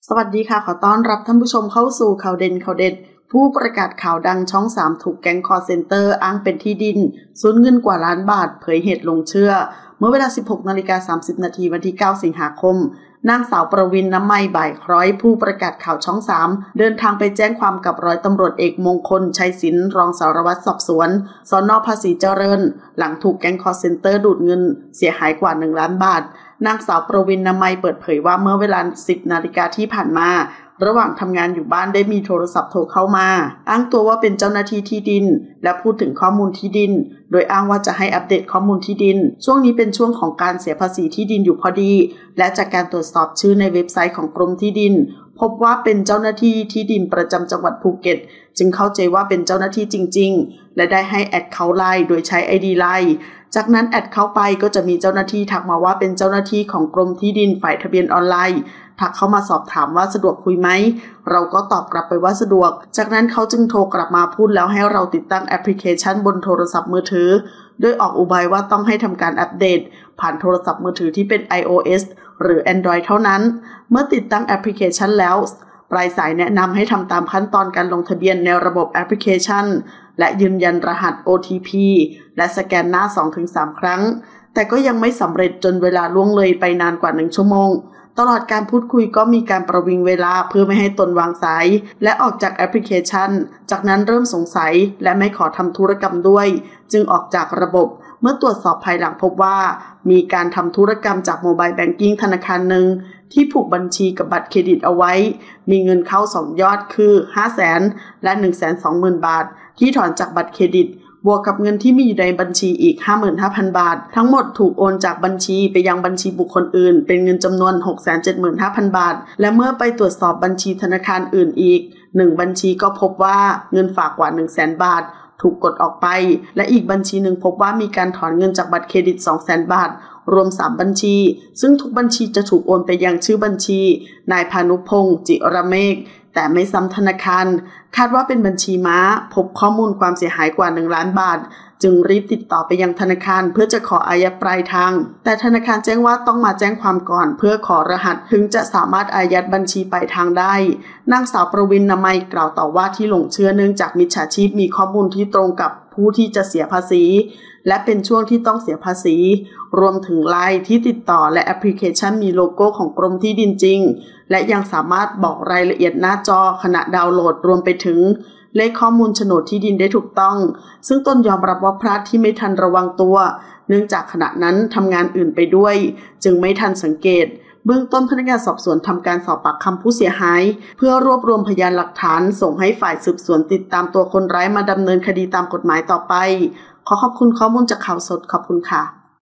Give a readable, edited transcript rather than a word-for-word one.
สวัสดีค่ะขอต้อนรับท่านผู้ชมเข้าสู่ข่าวเด่นข่าวเด็ดผู้ประกาศข่าวดังช่อง3ถูกแก๊งคอลเซ็นเตอร์อ้างเป็นที่ดินสูญเงินกว่าล้านบาทเผยเหตุลงเชื่อเมื่อเวลา 16:30 น.วันที่ 9 สิงหาคมนางสาวประวินน้ำไมบ่ายคล้อยผู้ประกาศข่าวช่อง3เดินทางไปแจ้งความกับร้อยตำรวจเอกมงคลชัยศิลป์รองสารวัตรสอบสวนสน.ภาษีเจริญหลังถูกแก๊งคอลเซ็นเตอร์ดูดเงินเสียหายกว่า1 ล้านบาทนางสาวประวินน้ำไมเปิดเผยว่าเมื่อเวลา 10 นาฬิกาที่ผ่านมาระหว่างทำงานอยู่บ้านได้มีโทรศัพท์โทรเข้ามาอ้างตัวว่าเป็นเจ้าหน้าที่ที่ดินและพูดถึงข้อมูลที่ดินโดยอ้างว่าจะให้อัปเดตข้อมูลที่ดินช่วงนี้เป็นช่วงของการเสียภาษีที่ดินอยู่พอดีและจากการตรวจสอบชื่อในเว็บไซต์ของกรมที่ดินพบว่าเป็นเจ้าหน้าที่ที่ดินประจำจังหวัดภูเก็ตจึงเข้าใจว่าเป็นเจ้าหน้าที่จริงๆและได้ให้แอดเขาไลน์โดยใช้ ID ไลน์จากนั้นแอดเข้าไปก็จะมีเจ้าหน้าที่ทักมาว่าเป็นเจ้าหน้าที่ของกรมที่ดินฝ่ายทะเบียนออนไลน์ทักเข้ามาสอบถามว่าสะดวกคุยไหมเราก็ตอบกลับไปว่าสะดวกจากนั้นเขาจึงโทรกลับมาพูดแล้วให้เราติดตั้งแอปพลิเคชันบนโทรศัพท์มือถือโดยออกอุบายว่าต้องให้ทำการอัปเดตผ่านโทรศัพท์มือถือที่เป็น iOS หรือ Android เท่านั้นเมื่อติดตั้งแอปพลิเคชันแล้วปลายสายแนะนำให้ทำตามขั้นตอนการลงทะเบียนในระบบแอปพลิเคชันและยืนยันรหัส OTP และสแกนหน้า 2-3 ครั้งแต่ก็ยังไม่สำเร็จจนเวลาล่วงเลยไปนานกว่า1 ชั่วโมงตลอดการพูดคุยก็มีการประวิงเวลาเพื่อไม่ให้ตนวางสายและออกจากแอปพลิเคชันจากนั้นเริ่มสงสัยและไม่ขอทำธุรกรรมด้วยจึงออกจากระบบเมื่อตรวจสอบภายหลังพบว่ามีการทำธุรกรรมจากโมบายแบงกิ้งธนาคารหนึ่งที่ผูกบัญชีกับบัตรเครดิตเอาไว้มีเงินเข้า2 ยอดคือ 500,000 และ 120,000 บาทที่ถอนจากบัตรเครดิตบวกกับเงินที่มีอยู่ในบัญชีอีก 55,000 บาททั้งหมดถูกโอนจากบัญชีไปยังบัญชีบุคคลอื่นเป็นเงินจำนวน 675,000 บาทและเมื่อไปตรวจสอบบัญชีธนาคารอื่นอีก1บัญชีก็พบว่าเงินฝากกว่า 100,000 บาทถูกกดออกไปและอีกบัญชีหนึ่งพบว่ามีการถอนเงินจากบัตรเครดิต 200,000 บาทรวม3บัญชีซึ่งทุกบัญชีจะถูกโอนไปยังชื่อบัญชีนายพานุพงษ์จิระเมฆแต่ไม่ซ้ำธนาคารคาดว่าเป็นบัญชีม้าพบข้อมูลความเสียหายกว่า1 ล้านบาทจึงรีบติดต่อไปยังธนาคารเพื่อจะขออายัดปลายทางแต่ธนาคารแจ้งว่าต้องมาแจ้งความก่อนเพื่อขอรหัสถึงจะสามารถอายัดบัญชีปลายทางได้นางสาวประวินน้ำไมกล่าวต่อว่าที่หลงเชื่อเนื่องจากมิจฉาชีพมีข้อมูลที่ตรงกับผู้ที่จะเสียภาษีและเป็นช่วงที่ต้องเสียภาษีรวมถึงไลน์ที่ติดต่อและแอปพลิเคชันมีโลโก้ของกรมที่ดินจริงและยังสามารถบอกรายละเอียดหน้าจอขณะดาวน์โหลดรวมไปถึงเลขข้อมูลโฉนดที่ดินได้ถูกต้องซึ่งตนยอมรับว่าพลาดที่ไม่ทันระวังตัวเนื่องจากขณะนั้นทำงานอื่นไปด้วยจึงไม่ทันสังเกตเบื้องต้นพนักงานสอบสวนทำการสอบปากคำผู้เสียหายเพื่อรวบรวมพยานหลักฐานส่งให้ฝ่ายสืบสวนติดตามตัวคนร้ายมาดำเนินคดีตามกฎหมายต่อไปขอขอบคุณข้อมูลจากข่าวสดขอบคุณค่ะ